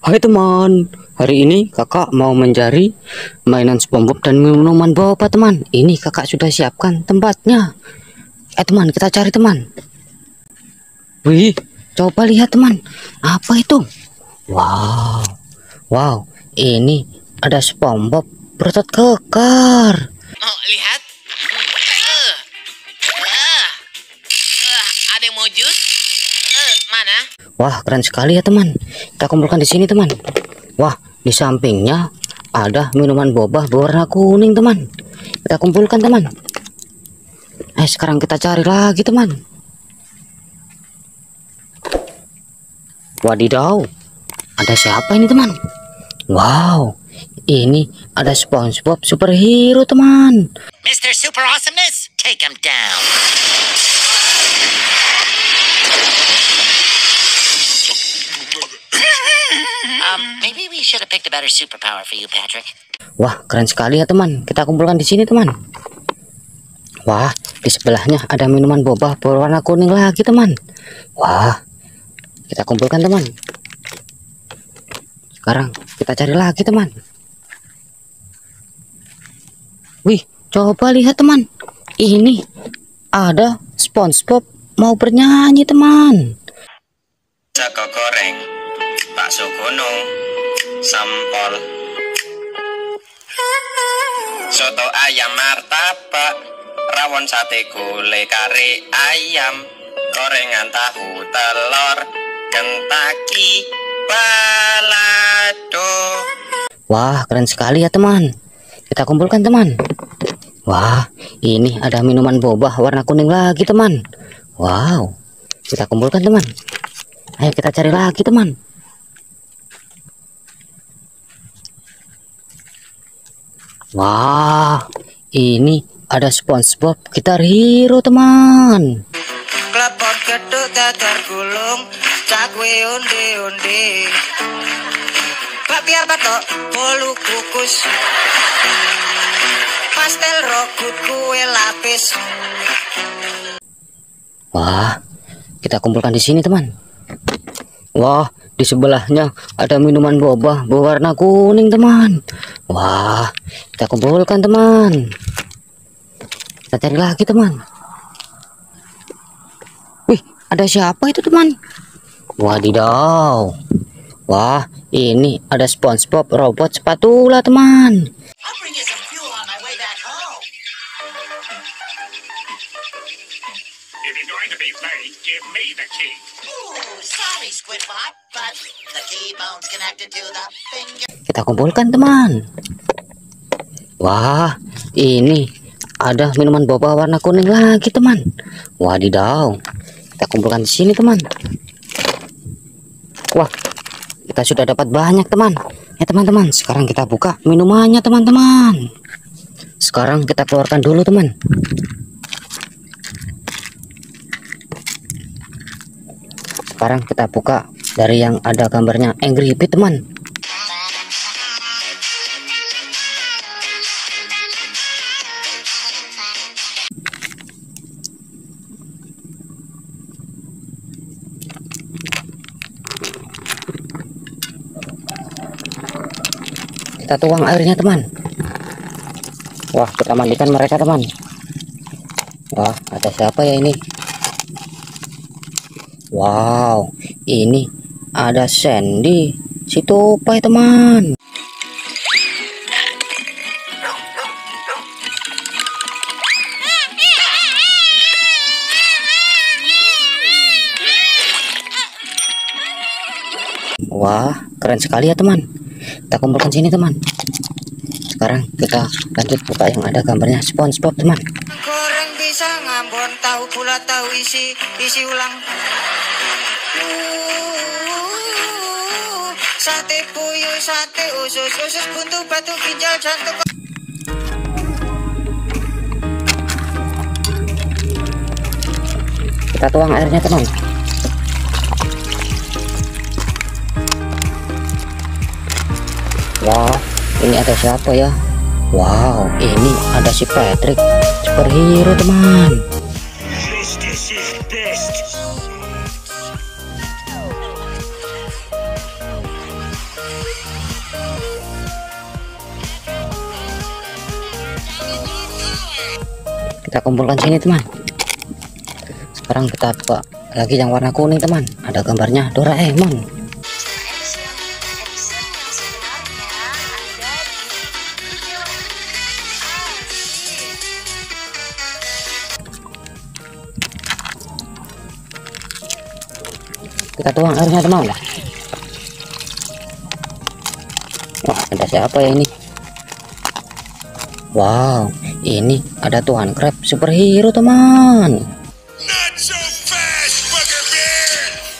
Hai teman, hari ini kakak mau mencari mainan SpongeBob dan minuman boba teman. Ini kakak sudah siapkan tempatnya. Teman, kita cari teman. Wih, coba lihat teman, apa itu? Wow, wow, ini ada SpongeBob berotot kekar. Oh, lihat. Ada yang mau jus? Mana? Wah, keren sekali ya teman. Kita kumpulkan di sini teman. Wah, di sampingnya ada minuman boba berwarna kuning teman. Kita kumpulkan teman. Sekarang kita cari lagi teman. Wadidaw, ada siapa ini teman? Wow, ini ada SpongeBob superhero teman. Mr. Super Awesomeness, take him down. Maybe we should have picked a better superpower for you, Patrick. Wah, keren sekali ya teman. Kita kumpulkan di sini teman. Wah, di sebelahnya ada minuman boba berwarna kuning lagi teman. Wah, kita kumpulkan teman. Sekarang kita cari lagi teman. Wih, coba lihat teman. Ini ada SpongeBob mau bernyanyi teman. Sego goreng, bakso gunung, sampol, soto ayam martabak, rawon sate gulai kari ayam, gorengan tahu telur, Kentucky balado. Wah, keren sekali ya teman. Kita kumpulkan teman. Wah, ini ada minuman boba warna kuning lagi teman. Wow, kita kumpulkan teman. Ayo kita cari lagi teman. Wah, ini ada SpongeBob gitar hero teman. Klepon geduk dadar gulung, cakwe onde-onde, bakpiar batok, bolu kukus, pastel rogut kue lapis. Wah, kita kumpulkan di sini teman. Wah, di sebelahnya ada minuman boba berwarna kuning teman. Wah, kita kumpulkan teman. Kita cari lagi teman. Wih, ada siapa itu teman? Wadidaw. Wah, ini ada SpongeBob robot spatula teman. I'll bring you some fuel on my way back home. If you're going to be late, give me the key. Ooh, sorry, Squidbot, but the T-bone's connected to the finger. Kita kumpulkan teman. Wah, ini ada minuman boba warna kuning lagi teman. Wadidaw, kita kumpulkan di sini teman. Wah, kita sudah dapat banyak teman. Teman-teman, sekarang kita buka minumannya teman-teman. Sekarang kita keluarkan dulu teman. Sekarang kita buka dari yang ada gambarnya Angry Bird teman. Kita tuang airnya teman. Wah, kita mandikan mereka teman. Wah, ada siapa ya ini? Wow, ini ada Sandy si tupai teman. Wah, keren sekali ya teman. Kita kumpulkan sini teman. Sekarang kita lanjut buka yang ada gambarnya SpongeBob teman. Goreng bisa ngambon, tahu bulat tahu isi ulang. Sate puyuh, sate usus buntu batu ginjal jantung. Kita tuang airnya teman. Wah, ini ada siapa ya? Wow, ini ada si Patrick superhero teman. This is best. kita kumpulkan sini teman. Sekarang kita buka lagi yang warna kuning teman, ada gambarnya Doraemon. Kita tuang airnya teman. Wah, ada siapa ya ini? Wow, ini ada Tuan Crab superhero teman. Not so fast, Bugger Bear!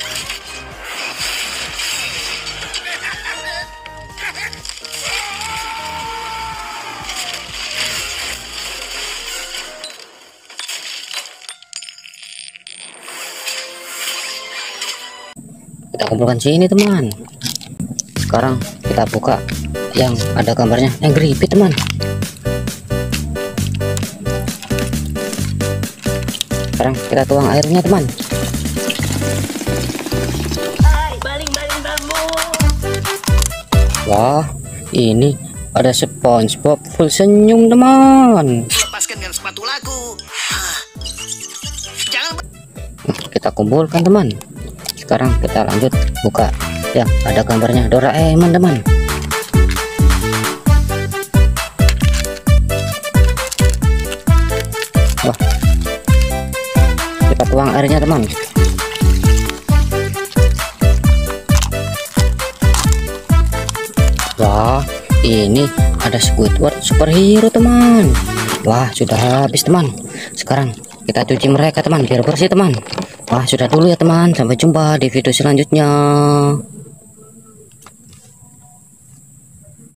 Kita kumpulkan sini teman. Sekarang kita buka yang ada gambarnya Angry Bird teman. Sekarang kita tuang airnya teman. Wah, ini ada SpongeBob full senyum teman. Lepaskan dengan sepatu lagu. Jangan Kita kumpulkan teman. Sekarang kita lanjut buka yang ada gambarnya Doraemon teman. Wah, kita tuang airnya teman. Wah, ini ada Squidward superhero teman. Wah, sudah habis teman. Sekarang kita cuci mereka teman biar bersih teman. Wah, sudah dulu ya teman, sampai jumpa di video selanjutnya.